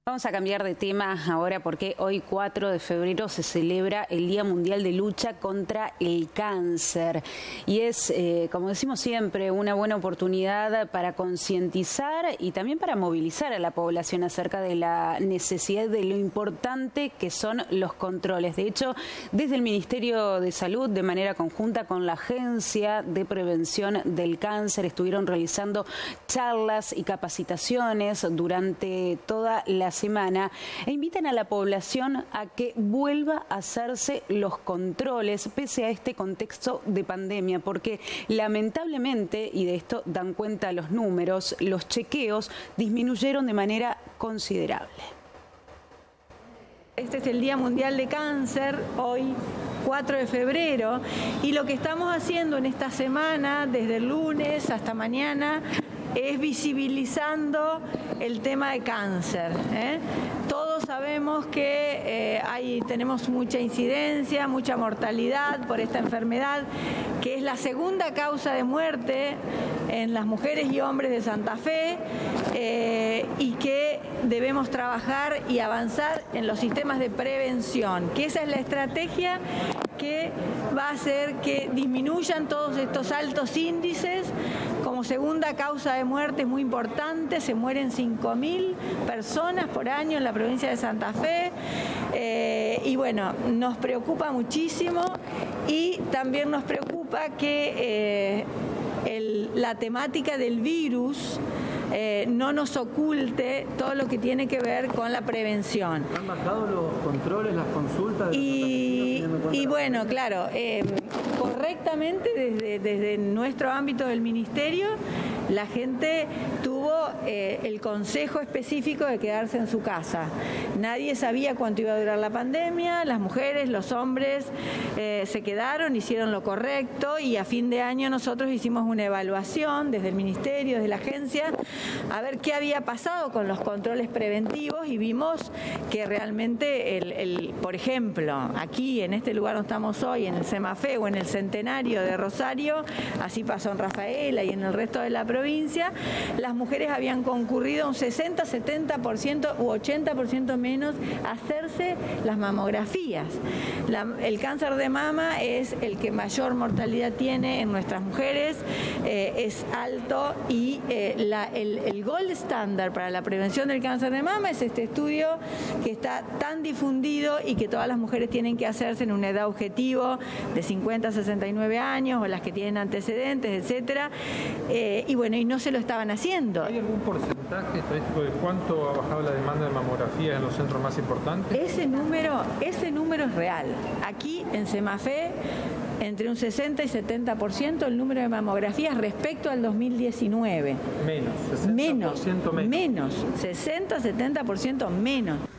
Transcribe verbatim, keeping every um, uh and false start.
Vamos a cambiar de tema ahora porque hoy cuatro de febrero se celebra el Día Mundial de Lucha contra el Cáncer y es, eh, como decimos siempre, una buena oportunidad para concientizar y también para movilizar a la población acerca de la necesidad de lo importante que son los controles. De hecho, desde el Ministerio de Salud, de manera conjunta con la Agencia de Prevención del Cáncer, estuvieron realizando charlas y capacitaciones durante toda la semana e invitan a la población a que vuelva a hacerse los controles pese a este contexto de pandemia, porque lamentablemente, y de esto dan cuenta los números, los chequeos disminuyeron de manera considerable. Este es el Día Mundial de Cáncer, hoy cuatro de febrero, y lo que estamos haciendo en esta semana, desde el lunes hasta mañana, es visibilizando el tema de cáncer, ¿eh? Todos sabemos que eh, hay, tenemos mucha incidencia, mucha mortalidad por esta enfermedad, que es la segunda causa de muerte en las mujeres y hombres de Santa Fe, eh, y que debemos trabajar y avanzar en los sistemas de prevención, que esa es la estrategia que va a hacer que disminuyan todos estos altos índices. Como segunda causa de muerte es muy importante, se mueren cinco mil personas por año en la provincia de Santa Fe, eh, y bueno, nos preocupa muchísimo y también nos preocupa que eh, el, la temática del virus Eh, no nos oculte todo lo que tiene que ver con la prevención. ¿Han bajado los controles, las consultas? De y, y bueno, claro, eh, correctamente desde, desde nuestro ámbito del Ministerio, la gente tuvo eh, el consejo específico de quedarse en su casa. Nadie sabía cuánto iba a durar la pandemia, las mujeres, los hombres eh, se quedaron, hicieron lo correcto y a fin de año nosotros hicimos una evaluación desde el Ministerio, desde la agencia, a ver qué había pasado con los controles preventivos y vimos que realmente, el, el, por ejemplo, aquí en este lugar donde estamos hoy, en el Semafé o en el Centenario de Rosario, así pasó en Rafaela y en el resto de la provincia, las mujeres habían concurrido un sesenta, setenta por ciento u ochenta por ciento menos a hacerse las mamografías. La, el cáncer de mama es el que mayor mortalidad tiene en nuestras mujeres, eh, es alto y eh, la, el El, el gold standard para la prevención del cáncer de mama es este estudio que está tan difundido y que todas las mujeres tienen que hacerse en una edad objetivo de cincuenta a sesenta y nueve años o las que tienen antecedentes, etcétera. Eh, y bueno, y no se lo estaban haciendo. ¿Hay algún porcentaje estadístico de cuánto ha bajado la demanda de mamografía en los centros más importantes? Ese número, ese número es real. Aquí en Semafé, entre un sesenta y setenta por ciento el número de mamografías respecto al dos mil diecinueve. Menos, sesenta por ciento menos. Menos, menos, sesenta a setenta por ciento menos.